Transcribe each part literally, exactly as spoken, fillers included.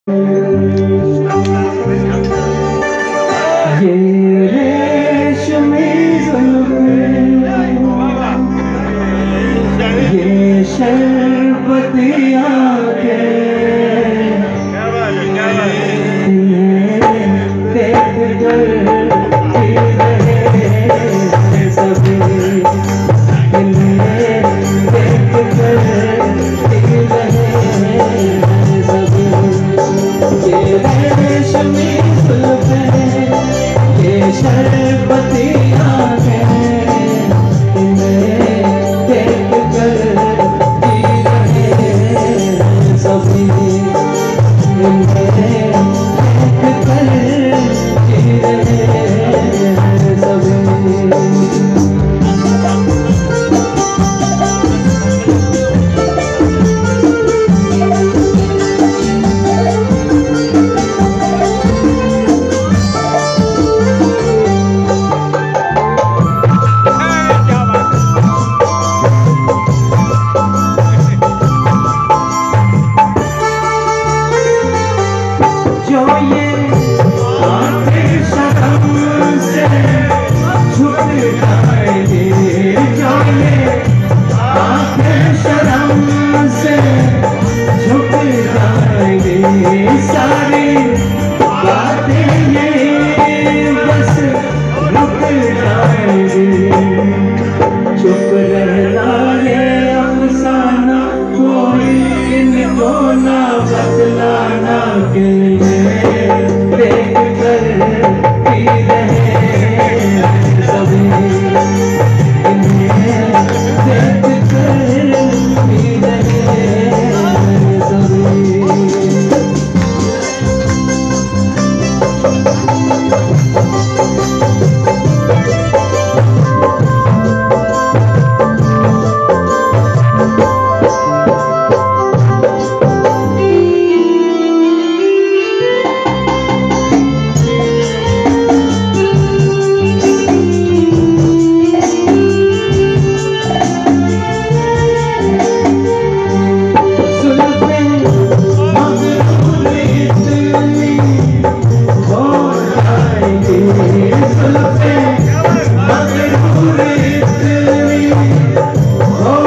ये रेशमी जुल्फ़ें, ये शरबती आँखें, इन्हें देख कर जी रहे सभी, इन्हें देख कर जी रहे सभी। ये रेशमी जुल्फ़ें, ये शरबती आँखें, इन्हें देख कर जी रहे सभी, इन्हें देख कर जी रहे सभी। जो ये आंखें शर्म से झुक जाएंगी, जो ये आंखें शर्म से झुक जाएंगी, सारी बातें ये बस रुक जाएंगी। चुप रहना ये अफसाना, कोई इनको ना बतलाना, के देख कर पी रहे सभी, इन्हें देख कर पी रहे सभी।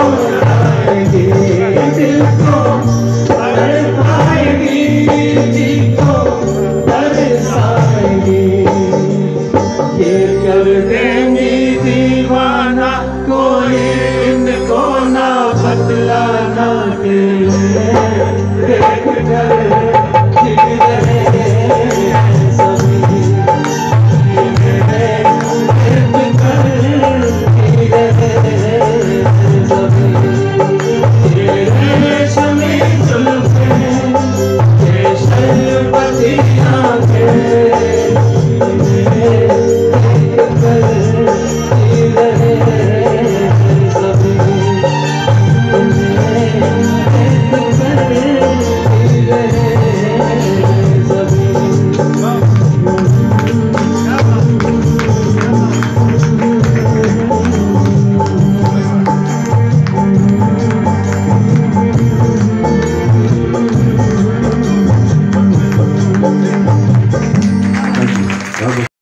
दिल को तड़पाएगी।